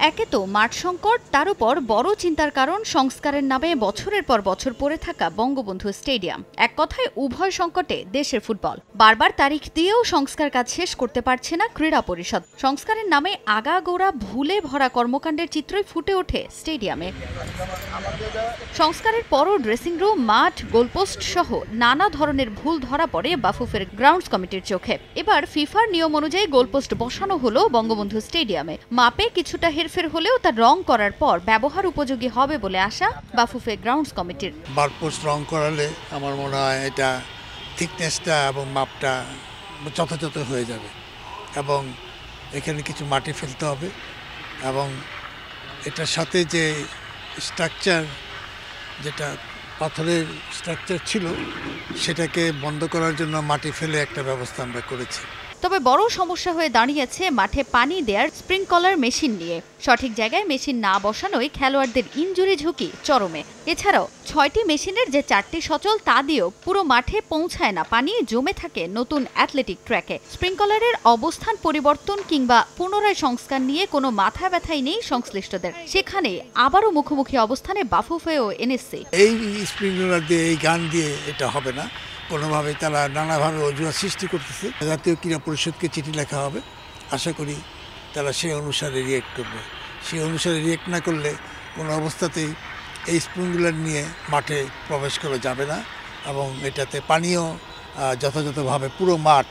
একে তো মাঠ সংকট, তার উপর বড় চিন্তার কারণ সংস্কারের নামে বছরের পর বছর পড়ে থাকা বঙ্গবন্ধু স্টেডিয়াম। এক কথায় উভয় সংকটে দেশের ফুটবল। বারবার তারিখ দিয়েও সংস্কার কাজ শেষ করতে পারছে না ক্রীড়া পরিষদ। সংস্কারের নামে আগাগোড়া ভুলে ভরা কর্মকাণ্ডের চিত্রই ফুটে ওঠে স্টেডিয়ামে। সংস্কারের পরও ড্রেসিং রুম, মাঠ, গোলপোস্ট সহ নানা ধরনের ভুল ধরা পড়ে বাফুফের গ্রাউন্ডস কমিটির চোখে। এবার ফিফার নিয়ম অনুযায়ী গোলপোস্ট বসানো হলো বঙ্গবন্ধু স্টেডিয়ামে। মাপে কিছুটা হেরফের হলেও তা রং করার পর ব্যবহার উপযোগী হবে বলে আশা বাফুফে গ্রাউন্ডস কমিটির। বারপোস্ট রং করালে আমার মনে হয় এটা থিকনেসটা এবং মাপটা যথাযথ হয়ে যাবে, এবং এখানে কিছু মাটি ফেলতে হবে, এবং এটার সাথে যে স্ট্রাকচার, যেটা পাথরের স্ট্রাকচার ছিল, সেটাকে বন্ধ করার জন্য মাটি ফেলে একটা ব্যবস্থা আমরা করেছি। তবে বড় সমস্যা হয়ে দাঁড়িয়েছে মাঠে পানি দেওয়ার স্প্রিংকলার মেশিন নিয়ে। সঠিক জায়গায় মেশিন না বসানোয় খেলোয়াড়দের ইনজুরি ঝুঁকি চরমে। এছাড়াও 6টি মেশিনের যে 4টি সচল, তা দিয়েও পুরো মাঠে পৌঁছায় না পানি, জমে থাকে নতুন অ্যাথলেটিক ট্র্যাকে। স্প্রিংকলারের অবস্থান পরিবর্তন কিংবা পুনরায় সংস্কার নিয়ে কোনো মাথা ব্যথাই নেই সংশ্লিষ্টদের। সেখানে আবারও মুখোমুখি অবস্থানে বাফুফে ও এনএসসি। এই স্প্রিংকলার দিয়ে, এই গান দিয়ে এটা হবে না। কোনোভাবে তারা নানাভাবে অজুহাত সৃষ্টি করতেছে। জাতীয় ক্রীড়া পরিষদকে চিঠি লেখা হবে, আশা করি তারা সেই অনুসারে রিয়েক্ট করবে। সেই অনুসারে রিয়েক্ট না করলে কোনো অবস্থাতেই এই স্প্রিংগুলার নিয়ে মাঠে প্রবেশ করা যাবে না, এবং এটাতে পানিও যথাযথভাবে পুরো মাঠ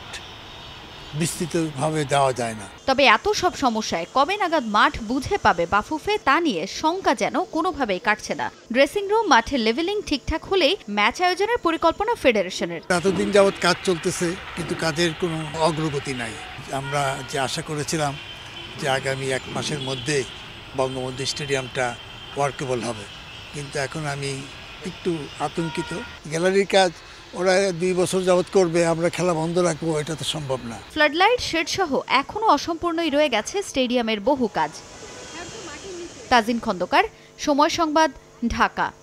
বিস্তৃতভাবে দেওয়া যায় না। তবে এত সব সমস্যায় কবে নাগাদ মাঠ বুঝে পাবে বাফুফে, তা নিয়ে শঙ্কা যেন কোনোভাবেই কাটছে না। ড্রেসিং রুম, মাঠের লেভেলিং ঠিকঠাক হলেই ম্যাচ আয়োজনের পরিকল্পনা ফেডারেশনের। এতদিন যাবৎ কাজ চলতেছে, কিন্তু কাজের কোনো অগ্রগতি নাই। আমরা যে আশা করেছিলাম যে আগামী 1 মাসের মধ্যে বঙ্গবন্ধু স্টেডিয়ামটা ওয়ার্কেবল হবে, কিন্তু এখন আমি একটু আতঙ্কিত। গ্যালারির কাজ ওরা 2 বছর যাবৎ করবে, আমরা খেলা বন্ধ রাখবো, এটা তো সম্ভব না। ফ্লাডলাইট, শেড সহ এখনো অসম্পূর্ণই রয়ে গেছে স্টেডিয়ামের বহু কাজ। তাজিন খন্দকার, সময় সংবাদ, ঢাকা।